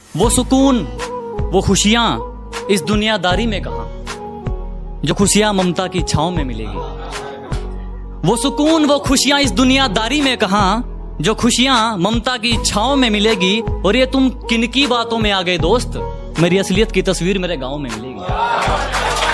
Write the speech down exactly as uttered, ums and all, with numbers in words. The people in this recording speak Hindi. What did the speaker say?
वो सुकून, वो खुशियां इस दुनियादारी में कहां, जो खुशियां ममता की छांव में मिलेगी। वो सुकून, वो खुशियां इस दुनियादारी में कहां, जो खुशियां ममता की छांव में मिलेगी। और ये तुम किनकी बातों में आ गए दोस्त, मेरी असलियत की तस्वीर मेरे गांव में मिलेगी।